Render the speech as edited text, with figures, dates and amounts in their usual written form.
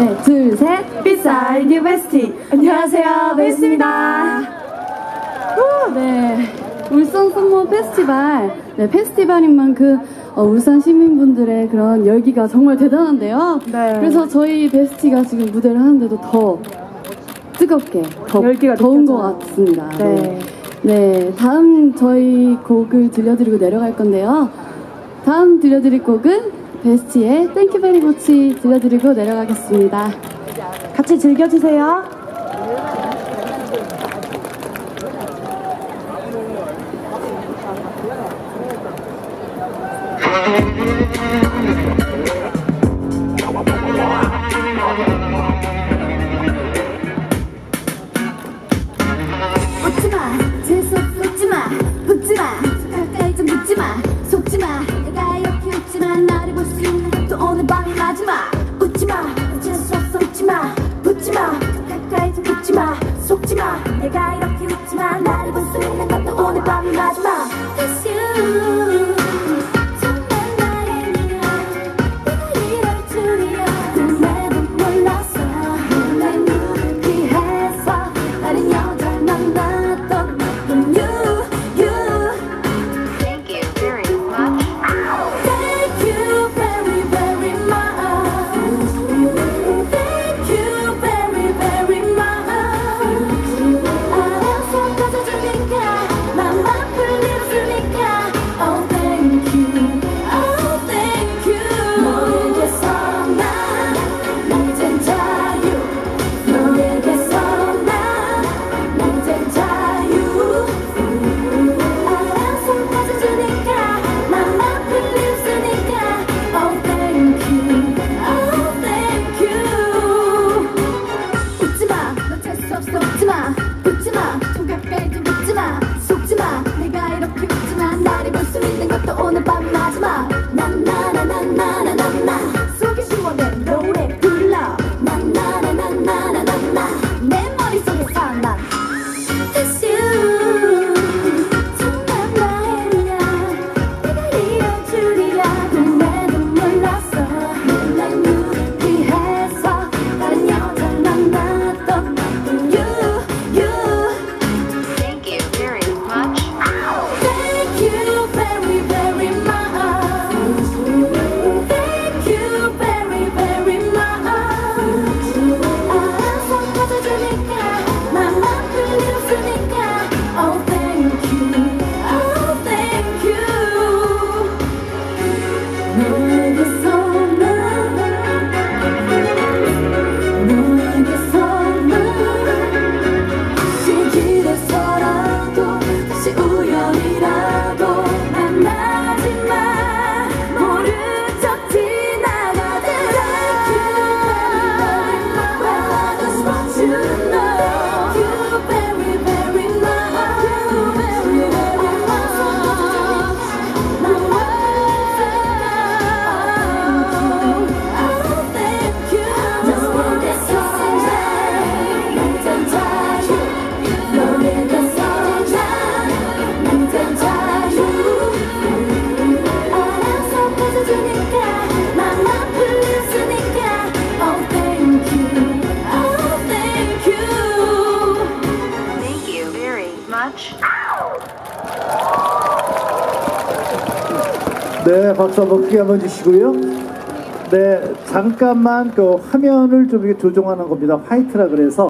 네, 둘, 셋. 비사이드 베스티. 안녕하세요, 베스입니다. 네, 울산 썸머 페스티벌. 네, 페스티벌인 만큼 울산 시민분들의 그런 열기가 정말 대단한데요. 네. 그래서 저희 베스티가 지금 무대를 하는데도 더 뜨겁게, 더 열기가 더운 것 같습니다. 네. 네, 다음 저희 곡을 들려드리고 내려갈 건데요. 다음 들려드릴 곡은 베스티의 땡큐 베리 머치 들려드리고 내려가겠습니다. 같이 즐겨주세요. 웃지마, 재수 웃지마, 웃지마, 가까이 좀 붙지마, 속지마. 내가 이렇게 웃지만 나를 볼 수 있는 것도 오늘 밤이 마지막. 웃지마, 재수 없어 웃지마, 웃지마, 가까이 좀 붙지마, 속지마. 내가 이렇게 웃지만 나를 볼 수 있는 것도 오늘 밤이 마지막. It's you. 네, 박수 한번 크게 한번 주시고요. 네, 잠깐만 그 화면을 좀 이렇게 조정하는 겁니다. 화이트라 그래서.